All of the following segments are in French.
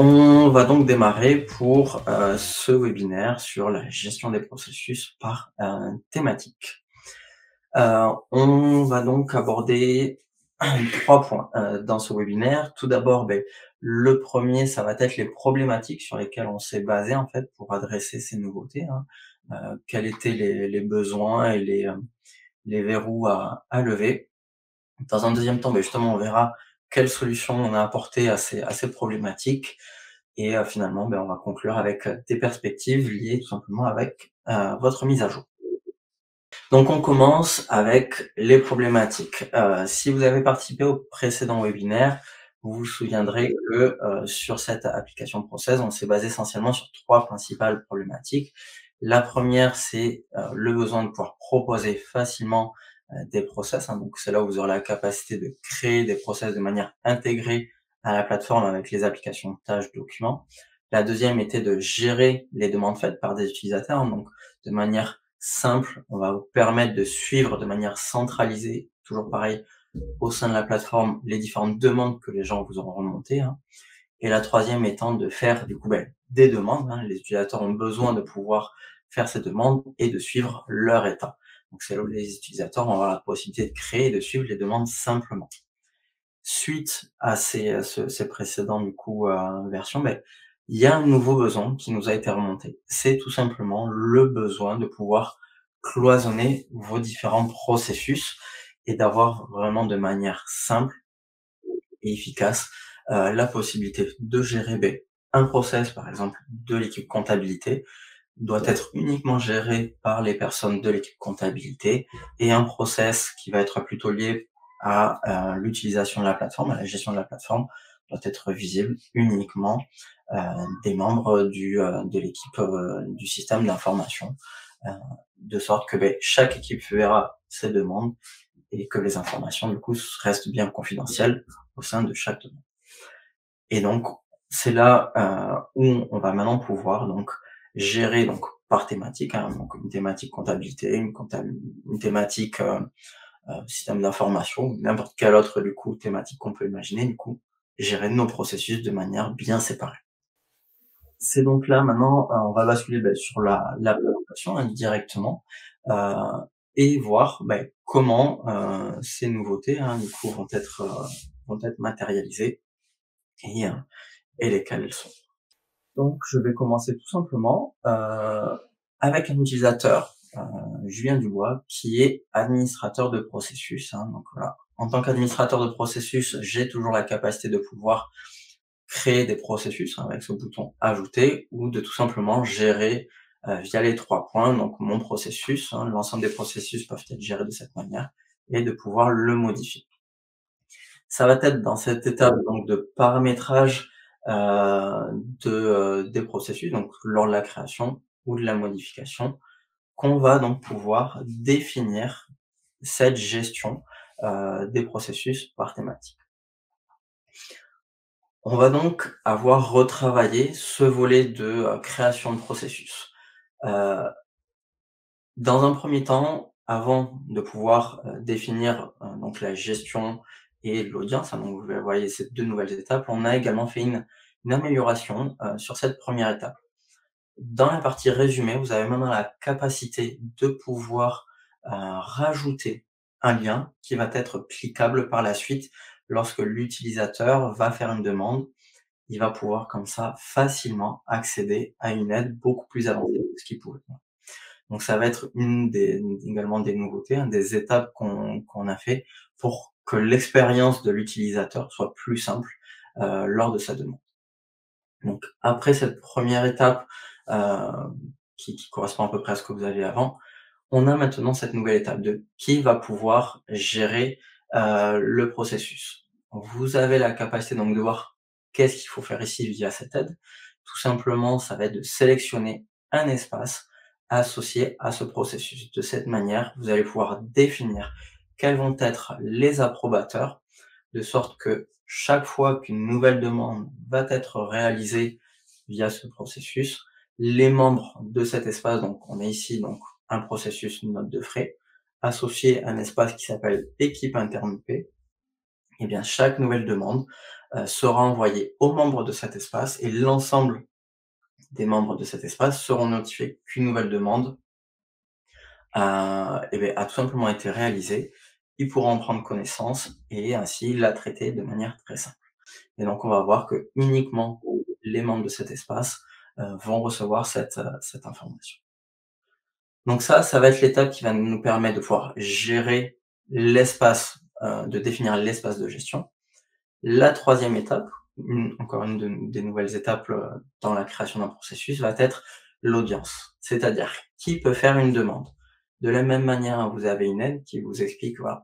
On va donc démarrer pour ce webinaire sur la gestion des processus par thématique. On va donc aborder 3 points dans ce webinaire. Tout d'abord, le premier, ça va être les problématiques sur lesquelles on s'est basé en fait pour adresser ces nouveautés, hein. Quels étaient les besoins et les verrous à lever. Dans un deuxième temps, justement, on verra quelles solutions on a apportées à ces problématiques et finalement, on va conclure avec des perspectives liées tout simplement avec votre mise à jour. Donc on commence avec les problématiques. Si vous avez participé au précédent webinaire, vous vous souviendrez que sur cette application Process, on s'est basé essentiellement sur 3 principales problématiques. La première, c'est le besoin de pouvoir proposer facilement des process, hein. Donc c'est là où vous aurez la capacité de créer des process de manière intégrée à la plateforme avec les applications tâches, documents. La deuxième était de gérer les demandes faites par des utilisateurs, donc de manière simple, on va vous permettre de suivre de manière centralisée, toujours pareil, au sein de la plateforme, les différentes demandes que les gens vous auront remontées, hein. Et la troisième étant de faire du coup des demandes, hein. Les utilisateurs ont besoin de pouvoir faire ces demandes et de suivre leur état. Donc c'est là où les utilisateurs vont avoir la possibilité de créer et de suivre les demandes simplement. Suite à ces précédents du coup versions, il y a un nouveau besoin qui nous a été remonté. C'est tout simplement le besoin de pouvoir cloisonner vos différents processus et d'avoir vraiment de manière simple et efficace la possibilité de gérer un process, par exemple, de l'équipe comptabilité, doit être uniquement géré par les personnes de l'équipe comptabilité et un process qui va être plutôt lié à l'utilisation de la plateforme, à la gestion de la plateforme, doit être visible uniquement euh, des membres de l'équipe du système d'information, euh, de sorte que chaque équipe verra ses demandes et que les informations du coup restent bien confidentielles au sein de chaque demande. Et donc, c'est là où on va maintenant pouvoir donc gérer donc par thématique, hein, donc une thématique comptabilité, une thématique système d'information, ou n'importe quelle autre du coup thématique qu'on peut imaginer, du coup, gérer nos processus de manière bien séparée. C'est donc là maintenant, on va basculer sur la présentation hein, directement euh, et voir comment ces nouveautés hein, du coup vont être matérialisées et, euh, et lesquelles elles sont. Donc, je vais commencer tout simplement avec un utilisateur, Julien Dubois, qui est administrateur de processus, hein. Donc voilà, en tant qu'administrateur de processus, j'ai toujours la capacité de pouvoir créer des processus hein, avec ce bouton ajouter ou de tout simplement gérer via les 3 points, donc mon processus, hein, l'ensemble des processus peuvent être gérés de cette manière et de pouvoir le modifier. Ça va être dans cette étape donc de paramétrage des processus, donc lors de la création ou de la modification, qu'on va donc pouvoir définir cette gestion des processus par thématique. On va donc avoir retravaillé ce volet de création de processus. Heu, Dans un premier temps, avant de pouvoir définir donc la gestion et l'audience, hein, donc vous voyez ces 2 nouvelles étapes, on a également fait une amélioration sur cette première étape. Dans la partie résumé, vous avez maintenant la capacité de pouvoir rajouter un lien qui va être cliquable par la suite lorsque l'utilisateur va faire une demande. Il va pouvoir comme ça facilement accéder à une aide beaucoup plus avancée que ce qu'il pouvait. Donc ça va être également des nouveautés, hein, des étapes qu'on a fait pour que l'expérience de l'utilisateur soit plus simple lors de sa demande. Donc après cette première étape heu, qui correspond à peu près à ce que vous aviez avant, on a maintenant cette nouvelle étape de qui va pouvoir gérer le processus. Vous avez la capacité donc de voir qu'est-ce qu'il faut faire ici via cette aide. Tout simplement, ça va être de sélectionner un espace associé à ce processus. De cette manière, vous allez pouvoir définir quels vont être les approbateurs, de sorte que chaque fois qu'une nouvelle demande va être réalisée via ce processus, les membres de cet espace, donc on est ici donc un processus note de frais, associé à un espace qui s'appelle équipe interne P, eh bien chaque nouvelle demande, sera envoyée aux membres de cet espace et l'ensemble des membres de cet espace seront notifiés qu'une nouvelle demande a tout simplement été réalisée. Ils pourront en prendre connaissance et ainsi la traiter de manière très simple. Et donc on va voir que uniquement les membres de cet espace, vont recevoir cette information. Donc ça va être l'étape qui va nous permettre de pouvoir gérer l'espace, de définir l'espace de gestion. La troisième étape, encore une des nouvelles étapes, dans la création d'un processus, va être l'audience. C'est-à-dire qui peut faire une demande. De la même manière, hein, vous avez une aide qui vous explique, voilà,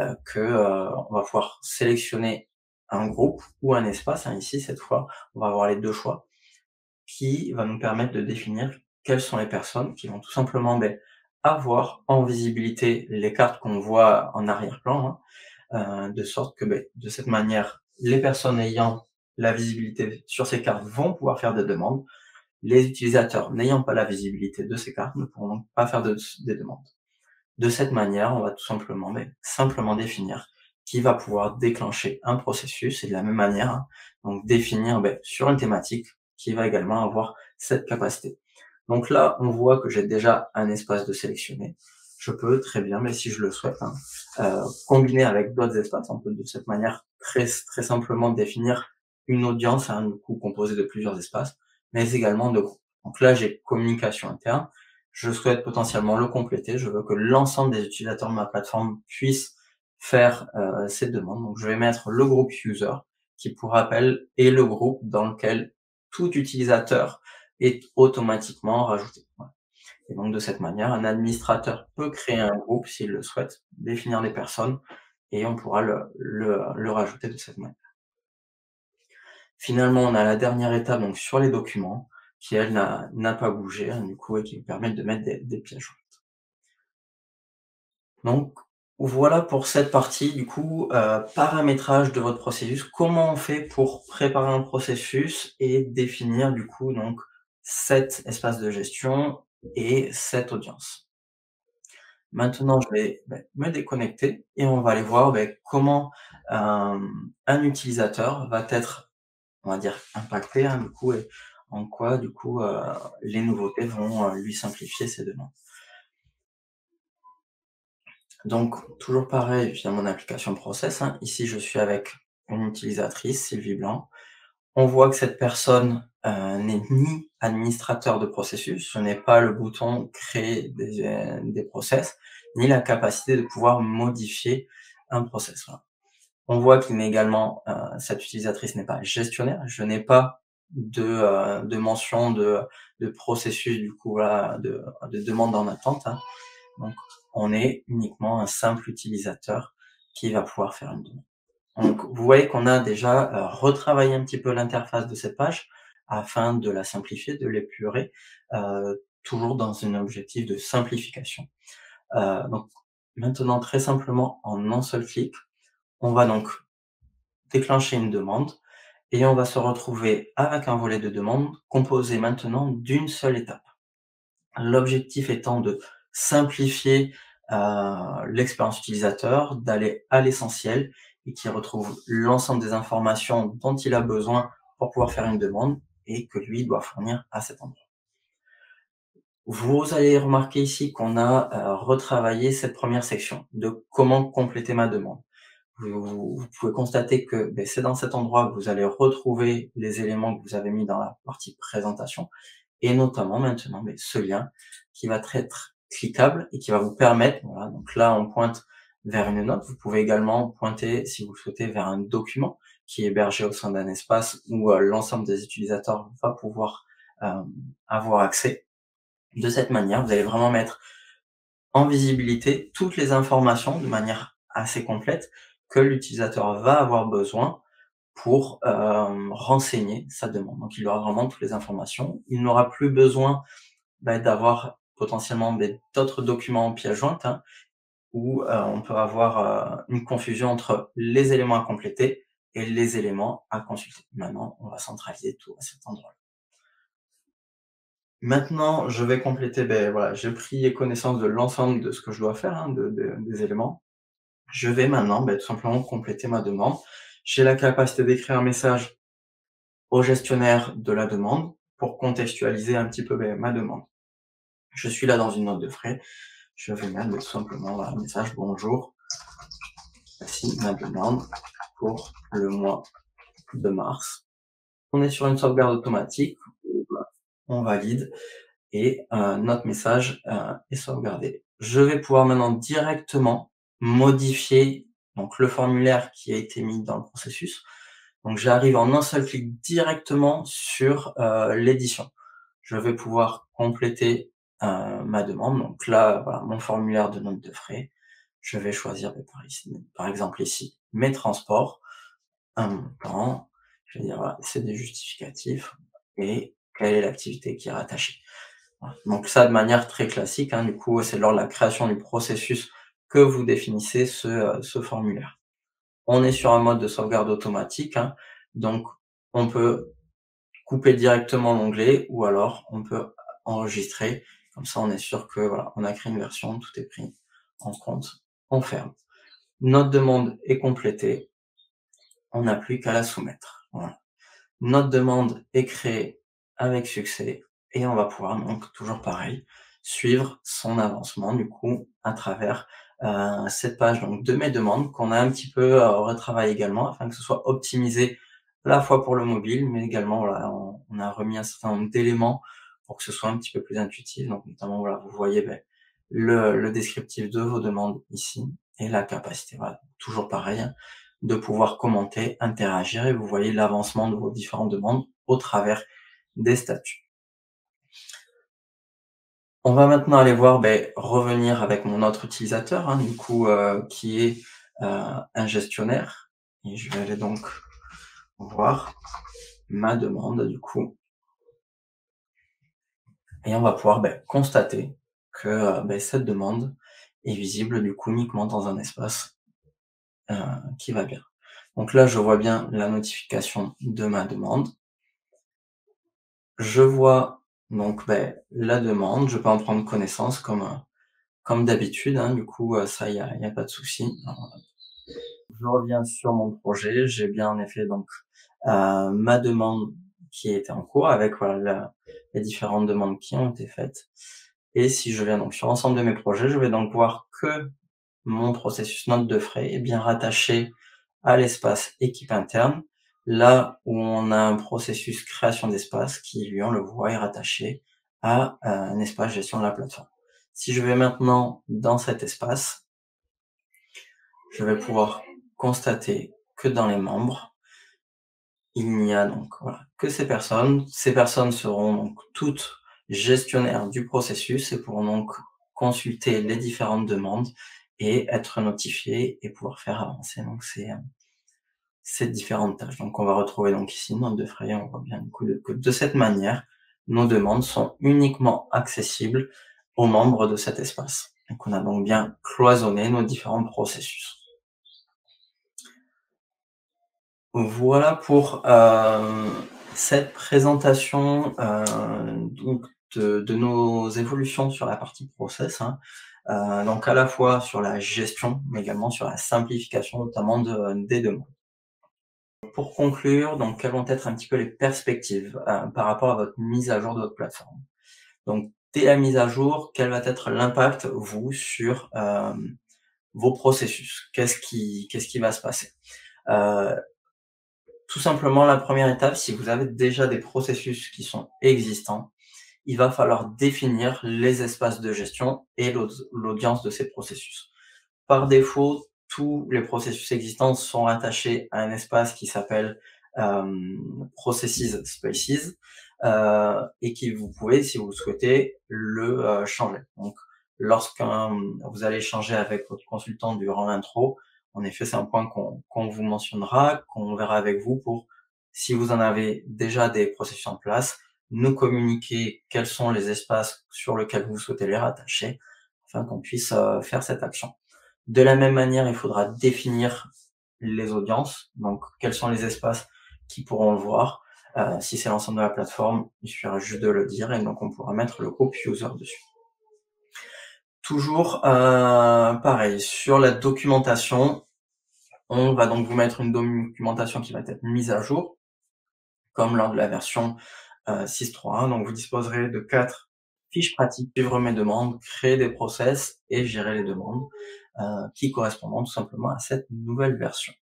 on va pouvoir sélectionner un groupe ou un espace, hein, ici cette fois, on va avoir les 2 choix, qui va nous permettre de définir quelles sont les personnes qui vont tout simplement, avoir en visibilité les cartes qu'on voit en arrière-plan, hein, de sorte que, de cette manière, les personnes ayant la visibilité sur ces cartes vont pouvoir faire des demandes. Les utilisateurs n'ayant pas la visibilité de ces cartes ne pourront donc pas faire des demandes. De cette manière, on va tout simplement, simplement définir qui va pouvoir déclencher un processus et de la même manière, hein, donc définir, sur une thématique qui va également avoir cette capacité. Donc là, on voit que j'ai déjà un espace de sélectionné. Je peux très bien, mais si je le souhaite, hein, combiner avec d'autres espaces. On peut de cette manière très simplement définir une audience, hein, du coup composée de plusieurs espaces, mais également de groupes. Donc là, j'ai communication interne. Je souhaite potentiellement le compléter. Je veux que l'ensemble des utilisateurs de ma plateforme puissent faire ces demandes. Donc je vais mettre le groupe user, qui pour rappel est le groupe dans lequel tout utilisateur est automatiquement rajouté. Voilà. Et donc de cette manière, un administrateur peut créer un groupe s'il le souhaite, définir des personnes et on pourra le rajouter de cette manière. Finalement, on a la dernière étape donc sur les documents qui elle n'a pas bougé, hein, du coup et qui nous permettent de mettre des pièces jointes. Donc voilà pour cette partie du coup, paramétrage de votre processus. Comment on fait pour préparer un processus et définir du coup donc cet espace de gestion et cette audience. Maintenant, je vais, me déconnecter et on va aller voir, comment, un utilisateur va être, on va dire, impacté, hein, du coup et en quoi, du coup, les nouveautés vont, lui simplifier ses demandes. Donc toujours pareil, via mon application Process, hein. Ici, je suis avec une utilisatrice, Sylvie Blanc. On voit que cette personne, n'est ni administrateur de processus, je n'ai pas le bouton créer des process, ni la capacité de pouvoir modifier un process, voilà. On voit qu'il n'est également, cette utilisatrice n'est pas gestionnaire, je n'ai pas de mention de processus du coup, voilà, de demande en attente, hein. Donc on est uniquement un simple utilisateur qui va pouvoir faire une demande. Donc vous voyez qu'on a déjà, retravaillé un petit peu l'interface de cette page afin de la simplifier, de l'épurer, toujours dans un objectif de simplification. Donc maintenant très simplement en un seul clic, on va donc déclencher une demande et on va se retrouver avec un volet de demande composé maintenant d'une seule étape. L'objectif étant de simplifier, l'expérience utilisateur, d'aller à l'essentiel et qu'il retrouve l'ensemble des informations dont il a besoin pour pouvoir faire une demande et que lui doit fournir à cet endroit. Vous allez remarquer ici qu'on a, retravaillé cette première section de comment compléter ma demande. Vous pouvez constater que, c'est dans cet endroit que vous allez retrouver les éléments que vous avez mis dans la partie présentation et notamment maintenant, ce lien qui va être cliquable et qui va vous permettre, voilà, donc là on pointe vers une note. Vous pouvez également pointer, si vous le souhaitez, vers un document qui est hébergé au sein d'un espace où, l'ensemble des utilisateurs va pouvoir, avoir accès. De cette manière, vous allez vraiment mettre en visibilité toutes les informations de manière assez complète que l'utilisateur va avoir besoin pour, renseigner sa demande. Donc il aura vraiment toutes les informations. Il n'aura plus besoin, d'avoir potentiellement d'autres documents en pièce jointe, hein, où, on peut avoir, une confusion entre les éléments à compléter et les éléments à consulter. Maintenant, on va centraliser tout à cet endroit. Maintenant, je vais compléter, voilà, j'ai pris connaissance de l'ensemble de ce que je dois faire, hein, des éléments. Je vais maintenant, tout simplement compléter ma demande. J'ai la capacité d'écrire un message au gestionnaire de la demande pour contextualiser un petit peu, ma demande. Je suis là dans une note de frais, je vais mettre, tout simplement, voilà, un message: «Bonjour, voici ma demande pour le mois de mars». On est sur une sauvegarde automatique, on valide et notre message, est sauvegardé. Je vais pouvoir maintenant directement modifier donc le formulaire qui a été mis dans le processus. Donc j'arrive en un seul clic directement sur, l'édition. Je vais pouvoir compléter, ma demande. Donc là, voilà, mon formulaire de note de frais. Je vais choisir, par exemple ici, mes transports, un montant, je vais dire, voilà, c'est des justificatifs et quelle est l'activité qui est rattachée. Voilà, donc ça de manière très classique, hein, du coup, c'est lors de la création du processus que vous définissez ce formulaire. On est sur un mode de sauvegarde automatique, hein, donc on peut couper directement l'onglet ou alors on peut enregistrer. Comme ça, on est sûr que, voilà, on a créé une version, tout est pris en compte. On ferme. Notre demande est complétée, on n'a plus qu'à la soumettre. Voilà. Notre demande est créée avec succès et on va pouvoir donc, toujours pareil, suivre son avancement du coup à travers, cette page donc de mes demandes qu'on a un petit peu, retravaillé également afin que ce soit optimisé à la fois pour le mobile, mais également voilà, on a remis un certain nombre d'éléments pour que ce soit un petit peu plus intuitif. Donc notamment voilà, vous voyez, le descriptif de vos demandes ici et la capacité, voilà, toujours pareil, hein, de pouvoir commenter, interagir et vous voyez l'avancement de vos différentes demandes au travers des statuts. On va maintenant aller voir, revenir avec mon autre utilisateur, hein, du coup, qui est, un gestionnaire et je vais aller donc voir ma demande du coup et on va pouvoir, constater que, cette demande est visible du coup uniquement dans un espace, heu, qui va bien. Donc là, je vois bien la notification de ma demande. Je vois donc, la demande, je peux en prendre connaissance comme d'habitude, hein, du coup, ça il y a pas de souci. Alors, je reviens sur mon projet, j'ai bien en effet donc, ma demande qui était en cours avec voilà les différentes demandes qui ont été faites et si je viens donc sur l'ensemble de mes projets, je vais donc voir que mon processus note de frais est bien rattaché à l'espace équipe interne, là où on a un processus création d'espace qui, lui, on le voit, est rattaché à un espace gestion de la plateforme. Si je vais maintenant dans cet espace, je vais pouvoir constater que dans les membres, il n'y a donc voilà, que ces personnes. Ces personnes seront donc toutes gestionnaires du processus et pourront donc consulter les différentes demandes et être notifiées et pouvoir faire avancer donc ces différentes tâches. Donc on va retrouver donc ici une note de frais, on voit bien du coup que de cette manière, nos demandes sont uniquement accessibles aux membres de cet espace. Donc on a donc bien cloisonné nos différents processus. Voilà pour, cette présentation, donc de nos évolutions sur la partie process, hein. Donc à la fois sur la gestion, mais également sur la simplification notamment des demandes. Pour conclure, donc quelles vont être un petit peu les perspectives, par rapport à votre mise à jour de votre plateforme? Donc dès la mise à jour, quel va être l'impact, vous, sur, vos processus? Qu'est-ce qui va se passer? Heu, Tout simplement, la première étape, si vous avez déjà des processus qui sont existants, il va falloir définir les espaces de gestion et l'audience de ces processus. Par défaut, tous les processus existants sont attachés à un espace qui s'appelle, Processes Spaces, et qui vous pouvez, si vous le souhaitez, le, changer. Donc lorsqu'un vous allez échanger avec votre consultant durant l'intro, en effet, c'est un point qu'on vous mentionnera, qu'on verra avec vous pour, si vous en avez déjà des processus en place, nous communiquer quels sont les espaces sur lesquels vous souhaitez les rattacher, afin qu'on puisse, faire cette action. De la même manière, il faudra définir les audiences, donc quels sont les espaces qui pourront le voir. Si c'est l'ensemble de la plateforme, il suffira juste de le dire et donc on pourra mettre le groupe user dessus. Toujours, pareil, sur la documentation, on va donc vous mettre une documentation qui va être mise à jour, comme lors de la version, 6.3.1. Donc vous disposerez de 4 fiches pratiques, suivre mes demandes, créer des process et gérer les demandes, qui correspondront tout simplement à cette nouvelle version.